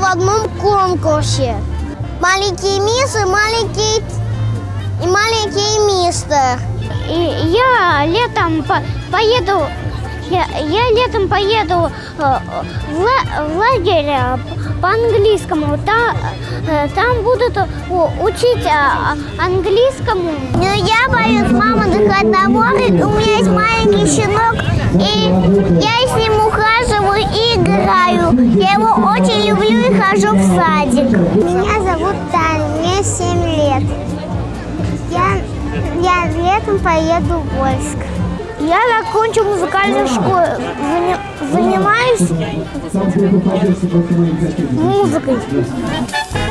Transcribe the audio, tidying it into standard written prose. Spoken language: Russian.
одном конкурсе. Маленький мисс и маленький мистер. И я летом поеду. Я летом поеду в лагерь по английскому. Там будут учить английскому. Но я боюсь, мама отдыхать на море. У меня есть маленький щенок, и я с ним ухаживаю и играю. Я его очень люблю и хожу в садик. Меня зовут Таня, мне 7 лет. Я летом поеду в Вольск. Я закончу музыкальную школу, занимаюсь музыкой.